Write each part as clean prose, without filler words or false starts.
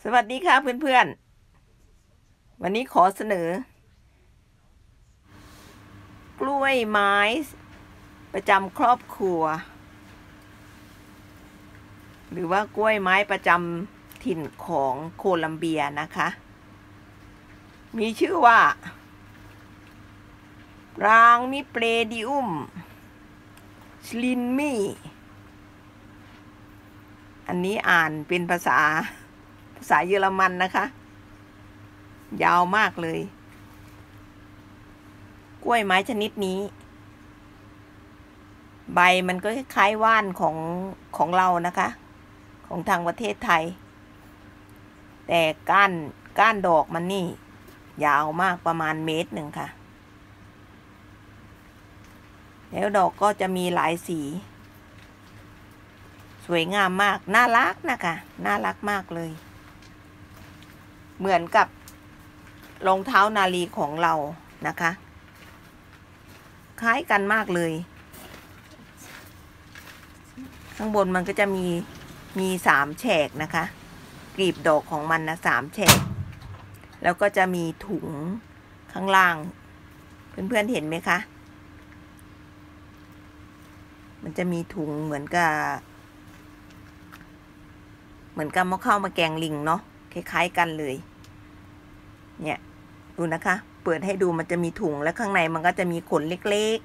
สวัสดีค่ะเพื่อนๆวันนี้ขอเสนอ กล้วยไม้ประจำครอบครัวหรือว่ากล้วยไม้ประจำถิ่นของโคลัมเบียนะคะมีชื่อว่ารางมิเปรดิอุมสลินมีอันนี้อ่านเป็นภาษาเยอรมันนะคะยาวมากเลยกล้วยไม้ชนิดนี้ใบมันก็คล้ายๆว่านของเรานะคะของทางประเทศไทยแต่ก้านดอกมันนี่ยาวมากประมาณ1 เมตรค่ะแล้วดอกก็จะมีหลายสีสวยงามมากน่ารักนะคะน่ารักมากเลยเหมือนกับรองเท้านาลีของเรานะคะคล้ายกันมากเลยข้างบนมันก็จะมี3 แฉกนะคะกลีบดอกของมันนะ3 แฉกแล้วก็จะมีถุงข้างล่างเพื่อนๆเห็นไหมคะมันจะมีถุงเหมือนกับมะเข้ามาแกงลิงเนาะคล้ายๆกันเลยเนี่ยดูนะคะเปิดให้ดูมันจะมีถุงและข้างในมันก็จะมีขนเล็ก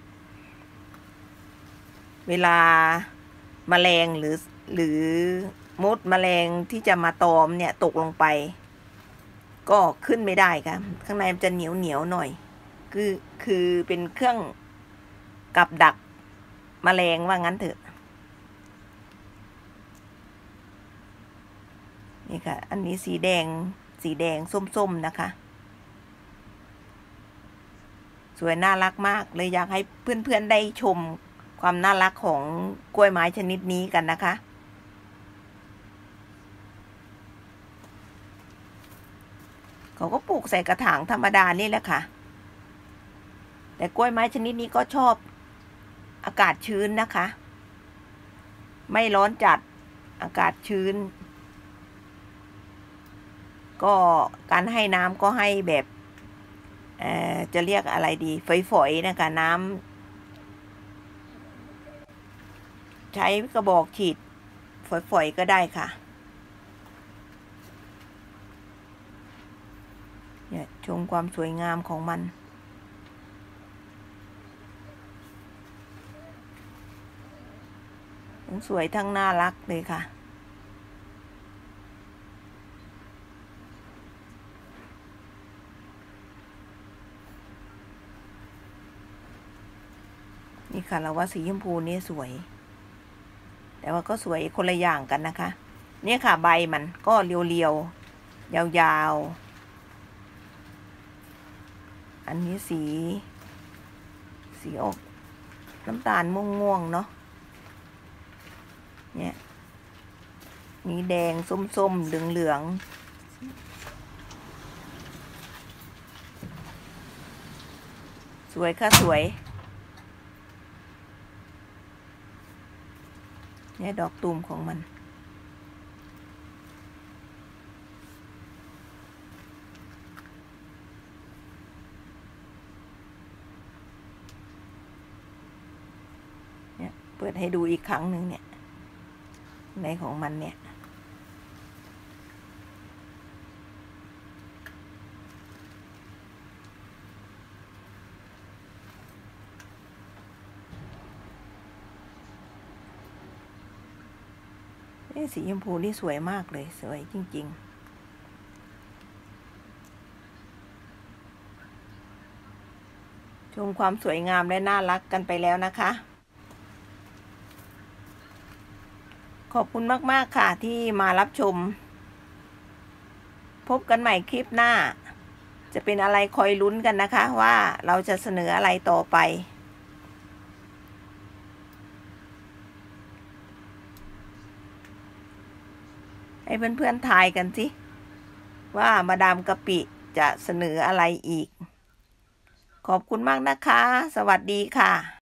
ๆเวลาแมลงหรือมดแมลงที่จะมาตอมเนี่ยตกลงไปก็ขึ้นไม่ได้ค่ะข้างในมันจะเหนียวหน่อยคือเป็นเครื่องกับดักแมลงว่างั้นเถอะนี่ค่ะอันนี้สีแดงส้มๆนะคะสวยน่ารักมากเลยอยากให้เพื่อนๆได้ชมความน่ารักของกล้วยไม้ชนิดนี้กันนะคะเขาก็ปลูกใส่กระถางธรรมดานี่แหละค่ะแต่กล้วยไม้ชนิดนี้ก็ชอบอากาศชื้นนะคะไม่ร้อนจัดอากาศชื้นก็การให้น้ำก็ให้แบบจะเรียกอะไรดีฝอยๆนะคะน้ำใช้กระบอกฉีดฝอยๆก็ได้ค่ะเนี่ยชมความสวยงามของมันทั้งสวยทั้งน่ารักเลยค่ะนี่ค่ะเราว่าสีชมพูนี่สวยแต่ว่าก็สวยคนละอย่างกันนะคะเนี่ยค่ะใบมันก็เรียวๆยาวๆอันนี้สีออกน้ำตาลม่วงๆเนาะเนี่ยมีแดงส้มๆเหลืองๆสวยค่ะสวยเนี่ยดอกตูมของมันเนี่ยเปิดให้ดูอีกครั้งหนึ่งเนี่ยในของมันเนี่ยสีชมพูนี่สวยมากเลยสวยจริงๆชมความสวยงามและน่ารักกันไปแล้วนะคะขอบคุณมากๆค่ะที่มารับชมพบกันใหม่คลิปหน้าจะเป็นอะไรคอยลุ้นกันนะคะว่าเราจะเสนออะไรต่อไปให้เพื่อนๆทายกันสิว่ามาดามกะปิจะเสนออะไรอีกขอบคุณมากนะคะสวัสดีค่ะ